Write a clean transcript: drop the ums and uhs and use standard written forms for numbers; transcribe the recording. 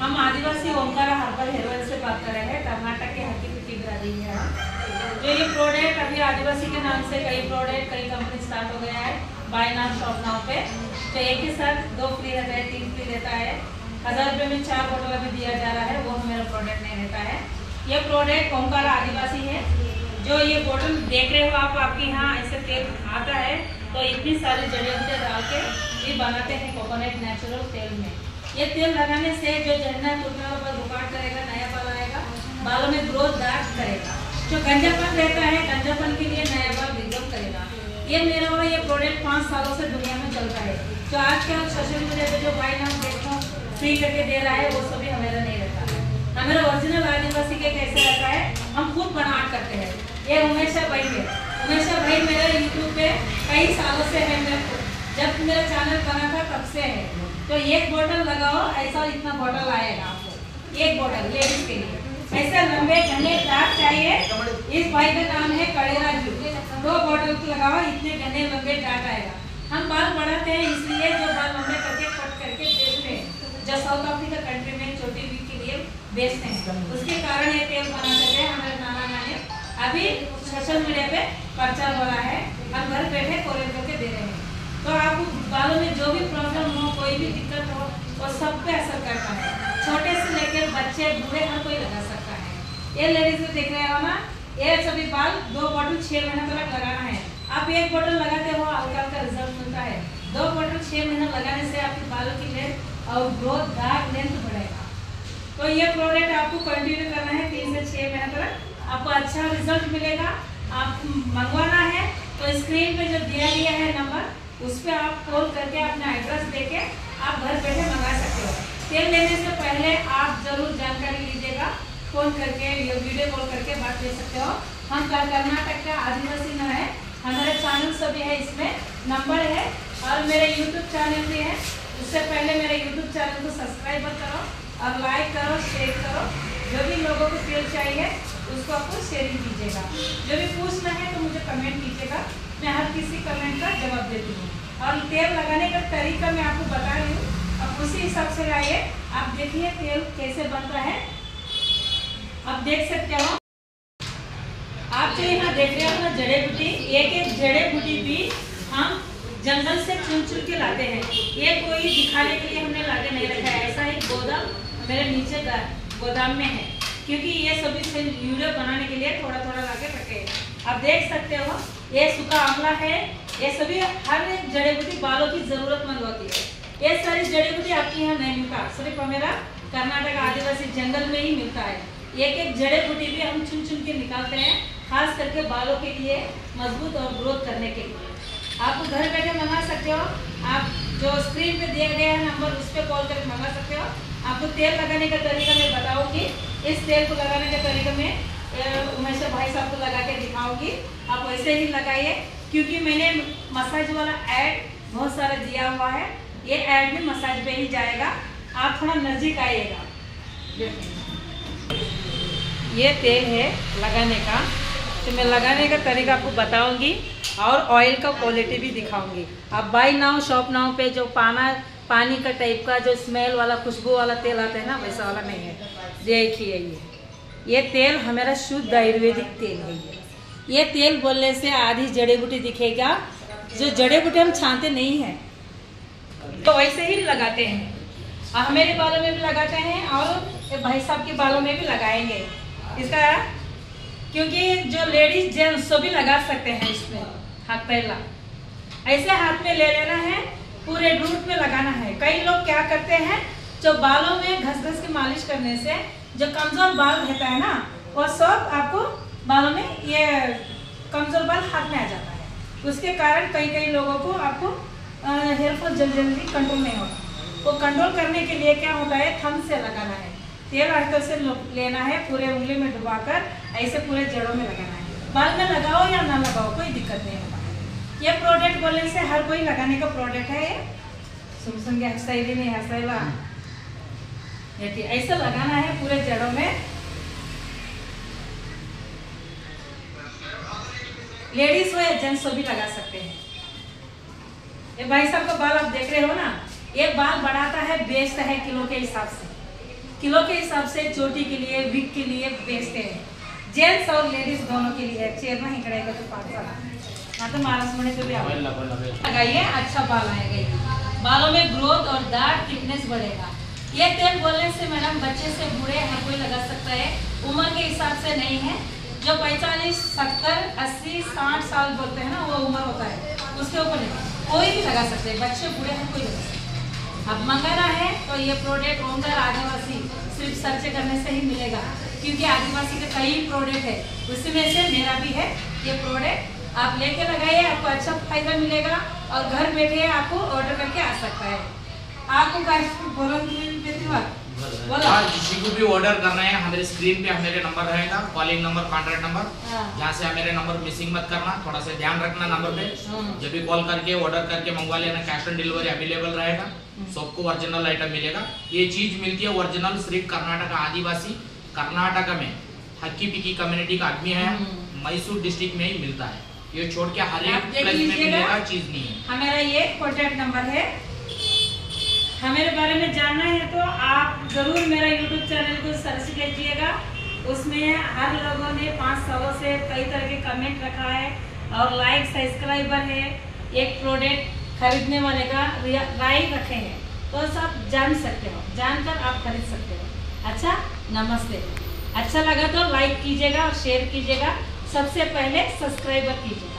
हम Adivasi Omkara herbal hair oil से बात कर रहे हैं। कर्नाटक के हकी पिटी बिरादरी है। जो ये प्रोडक्ट अभी आदिवासी के नाम से कई कंपनी स्टार्ट हो गया है। बाय नाउ शॉप नाउ पे तो एक ही साथ 2 फ्री रहता है, 3 फ्री रहता है। 1000 रुपये में 4 बोतल अभी दिया जा रहा है। वो मेरा प्रोडक्ट नहीं रहता है। ये प्रोडक्ट ओमकारा आदिवासी है। जो ये बोतल देख रहे हो आप, आपके यहाँ ऐसे तेल आता है तो इतनी सारी जड़ी बूटियाँ डाल के ये बनाते हैं कोकोनट नेचुरल तेल में। ये तेल लगाने से जो झड़ना टूटने पर रुकावट करेगा, नया बाल आएगा, बालों में ग्रोथ दाग करेगा। जो गंजापन रहता है, गंजापन के लिए नया बाल रिग्रोथ करेगा। ये मेरा वाला ये प्रोडक्ट 5 सालों से दुनिया में चलता है। जो आज के सोशल मीडिया पे जो बाय नाउ देखो फ्री करके दे रहा है, वो सभी हमारा नहीं रहता है। हमारा ओरिजिनल आदिवासी के कैसे रहता है, हम खुद बनावट करते हैं। ये उमेशा भाई है। उमेशा भाई मेरा यूट्यूब पे कई सालों से है। मेरे जब मेरा चैनल बना था तब से है। तो एक बोतल लगाओ, ऐसा इतना बोतल आएगा आपको। एक बोतल लेडीज के लिए ऐसे लंबे घने दाग चाहिए। इस भाई का नाम है कड़ेरा जू। 2 बोतल लगाओ, इतने घने लंबे दाग आएगा। हम बाल बढ़ाते हैं इसलिए जो बाल लंबे करके कट करके बेचते हैं, जो साउथ अफ्रीका कंट्री में छोटी वीक के लिए बेचते हैं। उसके कारण ये तेल बना सकते हैं। हमारे नाना नानी अभी सोशल मीडिया पे प्रचार हो रहा है। हम घर बैठे कोरियर करके दे रहे हैं। तो आपको बालों में जो भी प्रॉब्लम हो, कोई भी दिक्कत हो, वो सब पे असर करता है। छोटे से लेकर बच्चे बूढ़े हर कोई लगा सकता है। ये लेडीज में देख रहे हो ना, ये सभी बाल 2 बोतल 6 महीने तक लगाना है। आप 1 बोतल लगाते हो, हल्का हल्का रिजल्ट मिलता है। 2 बोतल 6 महीने लगाने से आपके बालों की लेंथ और ग्रोथ दाग लेंथ बढ़ेगा। तो ये प्रोडक्ट आपको कंटिन्यू करना है 3 से 6 महीने तक, आपको अच्छा रिजल्ट मिलेगा। आप मंगवाना है तो स्क्रीन पे जो दिया गया है नंबर, उस पर आप कॉल करके अपना एड्रेस देके आप घर बैठे मंगा सकते हो। तेल लेने से पहले आप जरूर जानकारी लीजिएगा। फोन करके या वीडियो कॉल करके बात ले सकते हो। हम कर्नाटक का आदिवासी न है। हमारे चैनल सभी है, इसमें नंबर है और मेरे यूट्यूब चैनल भी है। उससे पहले मेरे यूट्यूब चैनल को सब्सक्राइब करो और लाइक करो, शेयर करो। जो भी लोगों को तेल चाहिए उसको आपको शेयरिंग कीजिएगा। जो भी पूछना है तो मुझे कमेंट कीजिएगा, मैं हर किसी कमेंट का जवाब देती हूँ। और तेल लगाने का तरीका मैं आपको बता रही हूँ, अब उसी हिसाब से लाइए। आप देखिए तेल कैसे बनता है, आप देख सकते हो। आप जो यहाँ देख रहे हो ना जड़ी बूटी, एक जड़ी बूटी भी हम जंगल से चुन चुन के लाते हैं। ये कोई दिखाने के लिए हमने लाके नहीं रखा है। ऐसा ही गोदाम मेरे नीचे गोदाम में है, क्योंकि ये सभी से वीडियो बनाने के लिए थोड़ा थोड़ा लाके रखे हैं। आप देख सकते हो ये सूखा आंवला है। ये सभी हर एक जड़ी बूटी बालों की जरूरतमंद होती है। ये सारी जड़ी बूटी आपके यहाँ नहीं मिलता, सिर्फ मेरा कर्नाटक आदिवासी जंगल में ही मिलता है। एक जड़ी बूटी भी हम चुन चुन के निकालते हैं, खास करके बालों के लिए मजबूत और ग्रोथ करने के लिए। आप घर बैठे मंगा सकते हो। आप जो स्क्रीन पे दिया गया है नंबर, उस पर कॉल करके मंगा सकते हो। आपको तेल लगाने का तरीका मैं बताऊंगी। इस तेल को लगाने का तरीका मैं उमेश भाई साहब को लगा के दिखाऊंगी। आप वैसे ही लगाइए, क्योंकि मैंने मसाज वाला ऐड बहुत सारा दिया हुआ है। ये ऐड भी मसाज पे ही जाएगा। आप थोड़ा नजदीक आइएगा। ये तेल है लगाने का, तो मैं लगाने का तरीका आपको बताऊंगी और ऑयल का क्वालिटी भी दिखाऊंगी। आप बाय नाउ शॉप नाउ पे जो पानी का टाइप का जो स्मेल वाला खुशबू वाला तेल आता है ना, वैसा वाला नहीं है। देखिए ये तेल हमारा शुद्ध आयुर्वेदिक तेल है। ये तेल बोलने से आधी जड़ी बूटी दिखेगा। जो जड़ी बूटी हम छानते नहीं हैं, तो वैसे ही लगाते हैं। हमारे बालों में भी लगाते हैं और भाई साहब के बालों में भी लगाएंगे इसका, क्योंकि जो लेडीज जेंट्स सभी लगा सकते हैं। इसमें हाथ पहला ऐसे हाथ में ले लेना है, पूरे रूट में लगाना है। कई लोग क्या करते हैं, जो बालों में घस घस की मालिश करने से जो कमजोर बाल रहता है ना, वो सब आपको बालों में ये कमजोर बाल हाथ में आ जाता है। उसके कारण कई लोगों को आपको हेयर फॉल जल्दी कंट्रोल नहीं होता। वो कंट्रोल करने के लिए क्या होता है, थंब से लगाना है। तेल हाथों से लेना है, पूरे उंगली में डुबाकर ऐसे पूरे जड़ों में लगाना है। बाल में लगाओ या ना लगाओ कोई दिक्कत नहीं होता है। ये प्रोडक्ट बोलने से हर कोई लगाने का प्रोडक्ट है। ये सुन के हंसाई नहीं हंसाइला, ऐसा लगाना है पूरे जड़ों में। लेडीज हो या जेंट्स भी लगा सकते हैं। ये भाई साहब का बाल आप देख रहे हो ना, ये बाल बढ़ाता है, बेचता है किलो के हिसाब से। किलो के हिसाब से चोटी के लिए, विग के लिए बेस्ट है, जेंट्स और लेडीज दोनों के लिए। चेयर नहीं करेगा तो पार्सल तो मारस मणे से भी लगाइए, अच्छा बाल आएगा, ये बालों में ग्रोथ और दाढ़ थिकनेस बढ़ेगा। ये तेल बोलने से मैडम बच्चे से बूढ़े हर कोई लगा सकता है, उम्र के हिसाब से नहीं है। जो 45, 70, 80, 60 साल बोलते हैं ना, वो उम्र होता है, उसके ऊपर नहीं, कोई भी लगा सकते हैं, बच्चे बूढ़े हर कोई लगा सकते हैं। अब मंगाना है तो ये प्रोडक्ट ओमकार आदिवासी सिर्फ सर्च करने से ही मिलेगा, क्योंकि आदिवासी के कई प्रोडक्ट है, उसमें से मेरा भी है। ये प्रोडक्ट आप लेके लगाइए, आपको अच्छा फायदा मिलेगा और घर बैठे आपको ऑर्डर करके आ सकता है। आपको किसी को भी ऑर्डर करना है, हमारे स्क्रीन पे मेरे नंबर रहेगा, कॉलिंग नंबर, कॉन्टैक्ट नंबर, जहाँ से मेरे नंबर मिसिंग मत करना, थोड़ा सा ध्यान रखना नंबर पे। जब भी कॉल करके ऑर्डर करके मंगवा लेना, कैश ऑन डिलीवरी अवेलेबल रहेगा, सबको ओरिजिनल आइटम मिलेगा। ये चीज मिलती है ओरिजिनल सिर्फ कर्नाटक आदिवासी, कर्नाटक में हक्की पिक्की कम्युनिटी का आदमी है, मैसूर डिस्ट्रिक्ट में ही मिलता है। ये छोड़ के हर एक प्लेस में मिलेगा चीज नहीं है। हमारा ये कॉन्टैक्ट नंबर है। हमारे बारे में जानना है तो आप जरूर मेरा YouTube चैनल को सर्च कीजिएगा, उसमें हर लोगों ने 5 सालों से कई तरह के कमेंट रखा है और लाइक सब्सक्राइबर है। एक प्रोडक्ट खरीदने वाले का राय रखे हैं तो सब जान सकते हो, जानकर आप खरीद सकते हो। अच्छा, नमस्ते। अच्छा लगा तो लाइक कीजिएगा और शेयर कीजिएगा, सबसे पहले सब्सक्राइबर कीजिएगा।